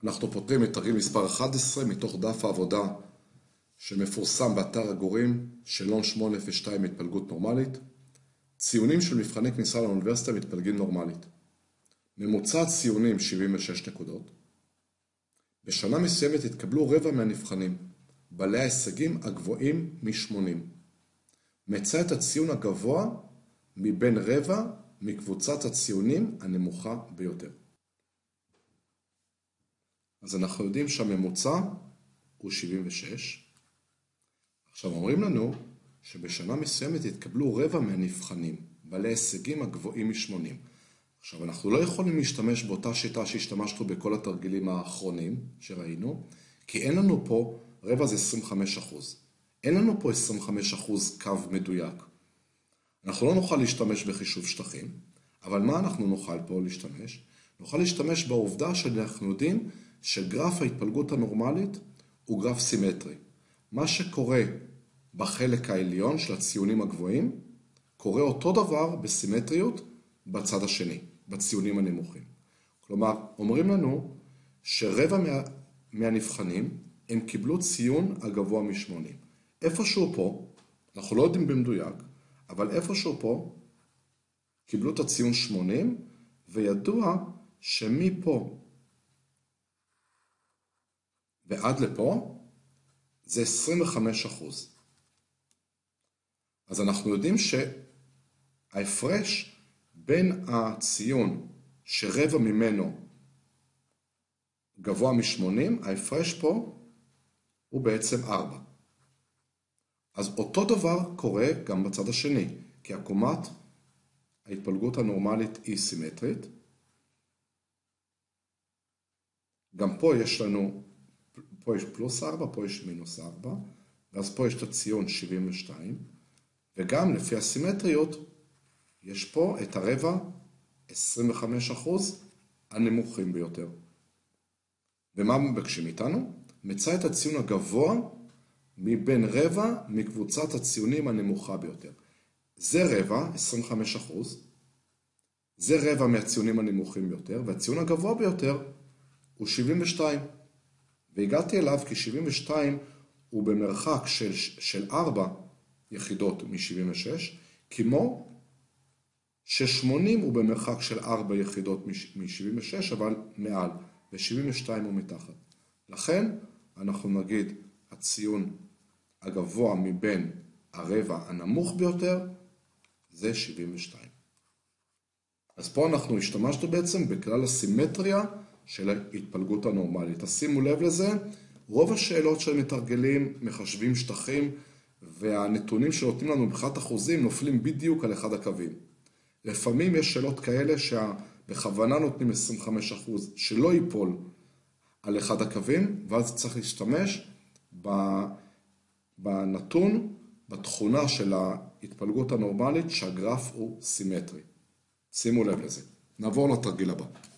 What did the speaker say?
אנחנו פותרים את תרגיל מספר 11 מתוך דף העבודה שמפורסם באתר הגורים, שאלון 802 התפלגות נורמלית. ציונים של מבחני כניסה לאוניברסיטה מתפלגים נורמלית. ממוצע ציונים 76 נקודות. בשנה מסוימת התקבלו רבע מהנבחנים, בעלי ההישגים הגבוהים מ-80. מצא את הציון הגבוה מבין רבע מקבוצת הציונים הנמוכה ביותר. אז אנחנו יודעים שהממוצע הוא 76. עכשיו אומרים לנו שבשנה מסוימת התקבלו רבע מהנבחנים, בעלי הישגים הגבוהים מ-80. עכשיו אנחנו לא יכולים להשתמש באותה שיטה שהשתמשנו בכל התרגילים האחרונים שראינו, כי אין לנו פה, רבע זה 25%. אין לנו פה 25% קו מדויק. אנחנו לא נוכל להשתמש בחישוב שטחים, אבל מה אנחנו נוכל פה להשתמש? נוכל להשתמש בעובדה שאנחנו יודעים שגרף ההתפלגות הנורמלית הוא גרף סימטרי. מה שקורה בחלק העליון של הציונים הגבוהים, קורה אותו דבר בסימטריות בצד השני, בציונים הנמוכים. כלומר, אומרים לנו שרבע מהנבחנים הם קיבלו ציון הגבוה מ-80. איפשהו פה, אנחנו לא יודעים במדויק, אבל איפשהו פה קיבלו את הציון 80, וידוע שמפה ועד לפה זה 25%. אז אנחנו יודעים שההפרש בין הציון שרבע ממנו גבוה מ-80, ההפרש פה הוא בעצם 4. אז אותו דבר קורה גם בצד השני, כי עקומת ההתפלגות הנורמלית היא סימטרית. גם פה יש לנו, פה יש פלוס 4, פה יש מינוס 4, ואז פה יש את הציון 72, וגם לפי הסימטריות יש פה את הרבע 25% הנמוכים ביותר. ומה מבקשים איתנו? מצא את הציון הגבוה מבין רבע מקבוצת הציונים הנמוכה ביותר. זה רבע, 25%, זה רבע מהציונים הנמוכים ביותר, והציון הגבוה ביותר הוא 72. והגעתי אליו כי 72 הוא במרחק של 4 יחידות מ-76, כמו ש-80 הוא במרחק של 4 יחידות מ-76, אבל מעל, ו-72 הוא מתחת. לכן אנחנו נגיד הציון הגבוה מבין הרבע הנמוך ביותר זה 72. אז פה אנחנו השתמשנו בעצם בכלל הסימטריה של ההתפלגות הנורמלית. תשימו לב לזה, רוב השאלות של מתרגלים מחשבים שטחים, והנתונים שנותנים לנו מבחינת אחוזים נופלים בדיוק על אחד הקווים. לפעמים יש שאלות כאלה שבכוונה נותנים 25% שלא ייפול על אחד הקווים, ואז צריך להשתמש בנתון, בתכונה של ההתפלגות הנורמלית שהגרף הוא סימטרי. שימו לב לזה. נעבור לתרגיל הבא.